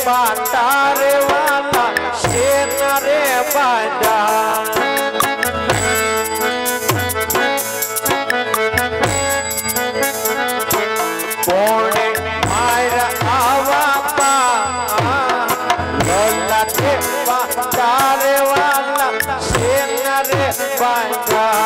પાટા રે વાલા શેના રે બાંધા કોણે મારા આવા પા લોલા તે પાટા રે વાલા શેના રે બાંધા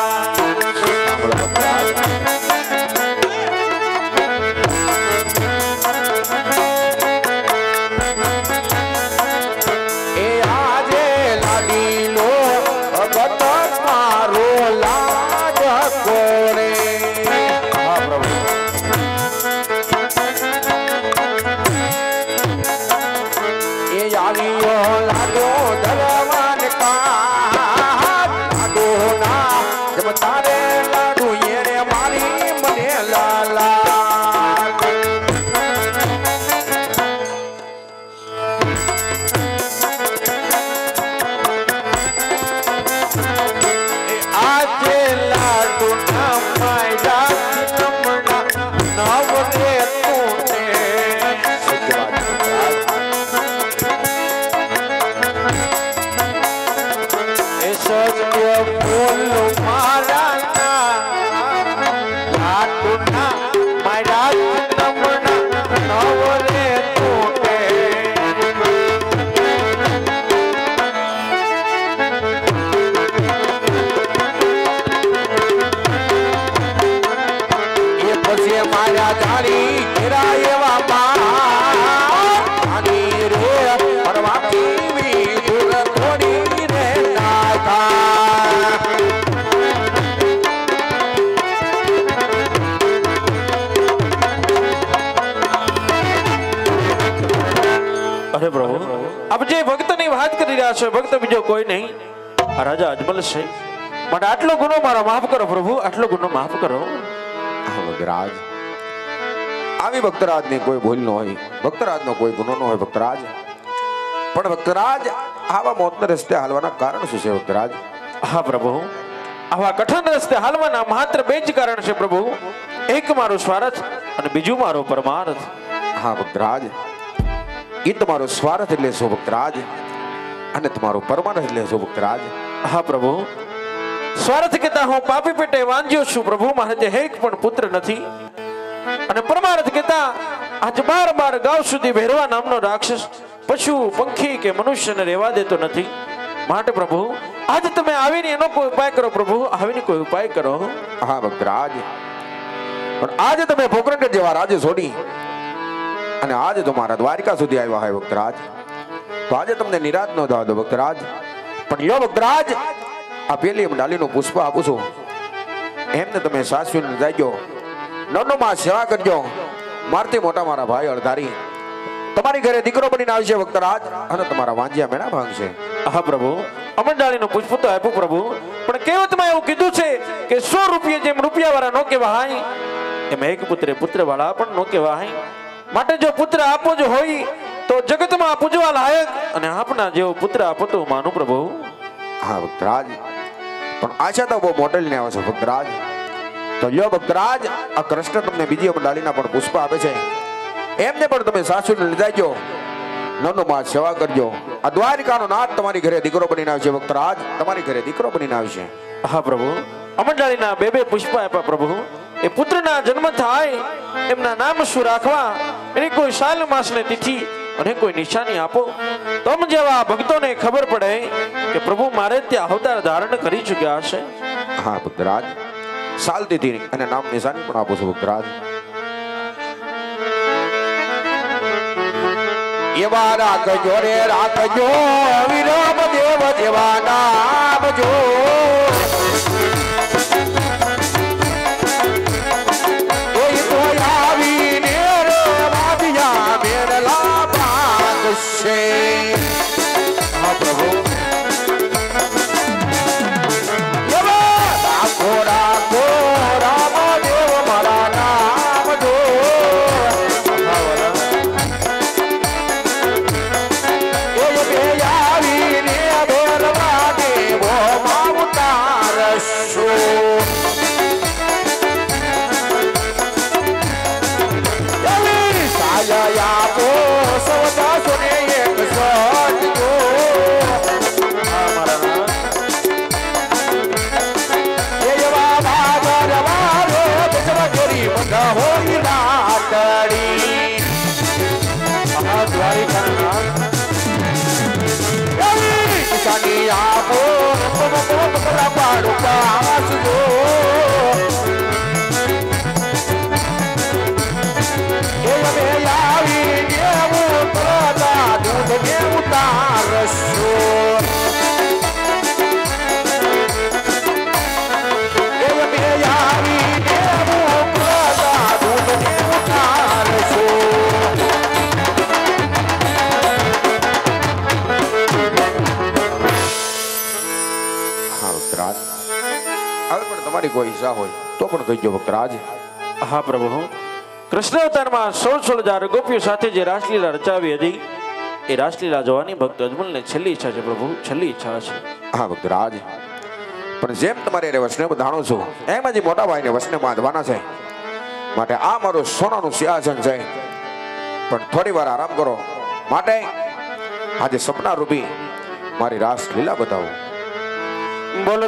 ભક્ત બીજો કોઈ નહીં રાજા અજમલ છે મને આટલો ગુનો મારા માફ કરો પ્રભુ આટલો ગુનો માફ કરો ભક્તરાજ આવી ભક્તરાજ ની કોઈ ભૂલ ન હોય ભક્તરાજ નો કોઈ ગુનો ન હોય ભક્તરાજ પણ ભક્તરાજ આવા મોતના રસ્તે હાલવાના કારણ શું છે ભક્તરાજ હા પ્રભુ આવા કઠણ રસ્તે હાલવાના માત્ર બે જ કારણ છે પ્રભુ એક મારો સ્વાર્થ અને બીજું મારો પરમાર્થ હા ભક્તરાજ એ તમારો સ્વાર્થ એટલે શું ભક્તરાજ અને તમારો પરમાર્થ એટલે શું ભક્તરાજ હા પ્રભુ સ્વાર્થ કહેતા હું પાપી પેટે વાંજ્યો છું પ્રભુ મારે જે એક પણ પુત્ર નથી અને પરમાર્થ કહેતા આજ 12 ગાંવ સુધી ભેરવા નામનો રાક્ષસ પશુ પંખી કે મનુષ્યને રહેવા દેતો નથી માટે પ્રભુ આજ તમે આવીને એનો કોઈ ઉપાય કરો પ્રભુ આવીને કોઈ ઉપાય કરો હા ભક્તરાજ પણ આજે તમે પોકરણગઢ જેવા રાજ્ય છોડી અને આજે તમારા દ્વારકા સુધી આવ્યા હોય ભક્તરાજ તો આજે તમને નિરાશ ન થવા દો ભક્તરાજ પણ યો ભક્તરાજ આ પેલી ડાલીનું પુષ્પ આપું છું એમને તમે સાસવીને જાયજો નવનો માં સેવા કરજો મારથી મોટા મારા ભાઈ અળધારી તમારી ઘરે દીકરો બનીને આવશે ભક્તરાજ અને તમારા વાંજિયા મેળા ભાંગશે હા પ્રભુ અમરડાળીનું પુષ્પ તો આપ્યું પ્રભુ પણ કહેવતમાં એવું કીધું છે કે 100 રૂપિયા જેમ રૂપિયા વાળા નો કહેવાય એમ એક પુત્ર વાળા પણ નો કહેવાય માટે જો પુત્ર આપો જ હોય તો જગતમાં પૂજવા લાયક અને આપના જેવો પુત્ર આપો તો માનું પ્રભુ હા ભક્તરાજ પણ આશા તો બહુ મોટેલ ને આવે છે ભક્તરાજ તો લ્યો ભક્તરાજ આ કૃષ્ણ તમને બીજી ડાળીના પણ પુષ્પ આપે છે એમને પણ તમે સાસુને લઈ જાયજો નવનો માં સેવા કરજો આ દ્વારિકાનો નાથ તમારી ઘરે દીકરો બનીને આવશે ભક્તરાજ તમારી ઘરે દીકરો બનીને આવશે હા પ્રભુ અમરડાળીના બે પુષ્પ આપ્યા પ્રભુ એ પુત્રના જન્મ થાય એમના નામ શું રાખવા એની કોઈ સાલ માસની તિથિ અને કોઈ નિશાની આપો તમ જેવા ભક્તોને ખબર પડે કે પ્રભુ મારે ત્યાં અવતાર ધારણ કરી ચૂક્યા હશે હા ભક્તરાજ સાલ તિથિ અને નામ નિશાની પણ આપો છો ભક્તરાજ એવા રાખજો રે રાખજો વિરમ દેવ જેવા નામજો હા પ્રભુ તાસજો એ અમે આવી દેવું પ્રદા દૂધ દેવું તારસો એ અમે આવી દેવું પ્રદા દૂધ દેવું તારસો ભક્તરાજ હવે પણ તમારી કોઈ ઈચ્છા હોય તો પણ કહીજો ભક્તરાજ. હા પ્રભુ, કૃષ્ણ અવતારમાં 16,000 ગોપીઓ સાથે જે રાસલીલા રચાવી હતી એ રાસલીલા જોવાની ભક્ત અજમલને છેલ્લી ઈચ્છા છે પ્રભુ, છેલ્લી ઈચ્છા છે. હા ભક્તરાજ, પણ જેમ તમારે રે વસને બધાણો છો એમ જ મોટા ભાઈને વસને બાંધવાના છે, માટે આ મારું સોનાનું સિંહાસન છે, પણ થોડી વાર આરામ કરો, માટે આજે સપના રૂપી મારી રાસલીલા બતાવો. બોલો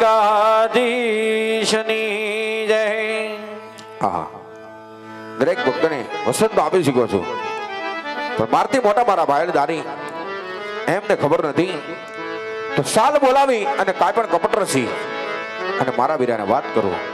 દ્વારિકાધીશની જય. હા, દરેક ભક્તને વસંત આપી શીખો છો, પણ મારથી મોટા મારા ભાઈ દાની એમને ખબર નથી તો સાલ બોલાવી અને કાંઈ પણ કપટ રસી અને મારા વીરાને વાત કરો.